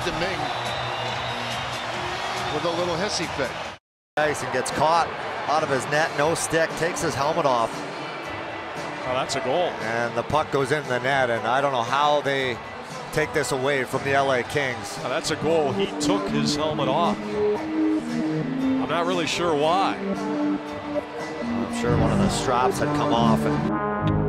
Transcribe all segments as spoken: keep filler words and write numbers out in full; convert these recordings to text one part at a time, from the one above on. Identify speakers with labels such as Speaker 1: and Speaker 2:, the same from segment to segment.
Speaker 1: Domingue with a little hissy fit.
Speaker 2: Nice, and gets caught out of his net, no stick, takes his helmet off.
Speaker 3: Oh, that's a goal.
Speaker 2: And the puck goes in the net, and I don't know how they take this away from the L A Kings.
Speaker 3: Oh, that's a goal. He took his helmet off. I'm not really sure why.
Speaker 2: I'm sure one of the straps had come off. And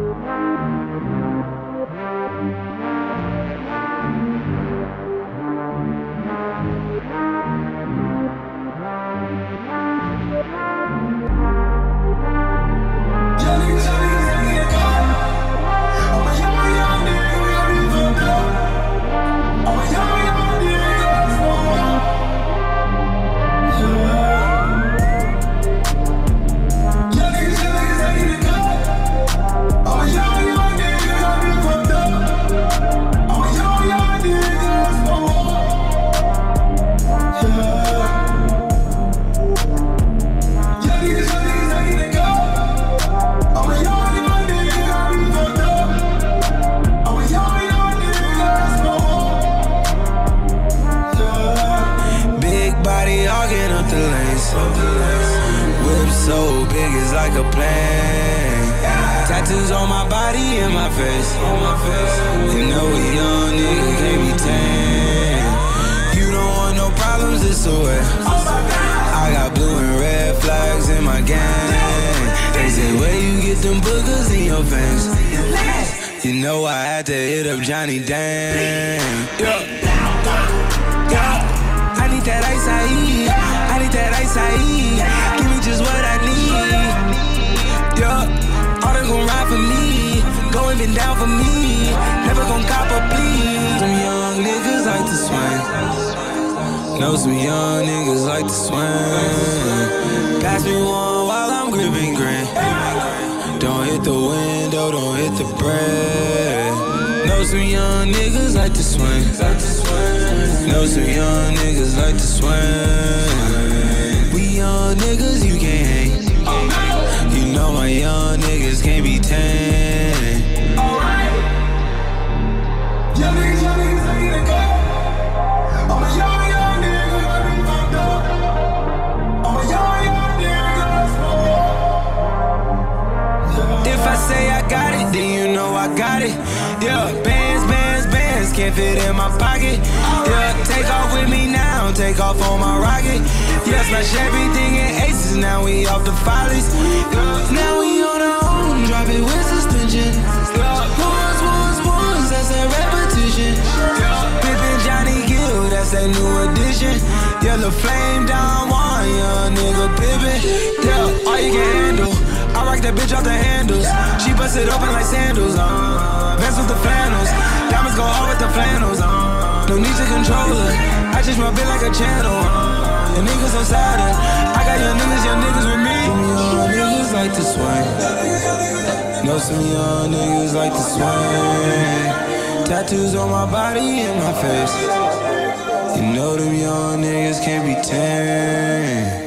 Speaker 4: whip so big it's like a plane. Tattoos on my body and my face. You know a young nigga can't be tamed. You don't want no problems this away. I got blue and red flags in my gang. They say where you get them boogers in your veins. You know I had to hit up Johnny Dang. Yeah. Yeah. I need that ice I eat. I need that ice I eat. Give me just what I need. Yeah, all they gon' ride for me. Going been down for me. Never gon' cop a please. Some young niggas like to swing. Know some young niggas like to swing. Pass me one while I'm gripping green. Don't hit the window, don't hit the bread. Know some young niggas like to swing. Know some young niggas like to swing. We young niggas, you can't hang. You know my young niggas can't be tamed. Alright. Young niggas, young niggas, I need to go. I'm a young, young nigga, I be fucked up. I'm a young, young nigga, if I say I got it, then you know I got it. Yeah, bands, bands, bands can't fit in my pocket. Yeah, take off with me now, take off on my rocket. Yeah, smash everything in aces, now we off the follies. Now we on our own, drop it with suspension. Yeah, ones, ones, ones, that's that repetition. Yeah, Pippin' Johnny Gill, that's that new addition. Yellow flame down one, young nigga Pippin'. Yeah, all you can handle. I rock that bitch off the handles. She bust it open like sandals. Uh, Vest with the flannels. Diamonds go hard with the flannels. Uh, no need to control her. I just my bit like a channel. Uh, and niggas on Saturn. I got young niggas, young niggas with me. Young niggas like to swing. Know some young niggas like to swing. Tattoos on my body and my face. You know them young niggas can't be tamed.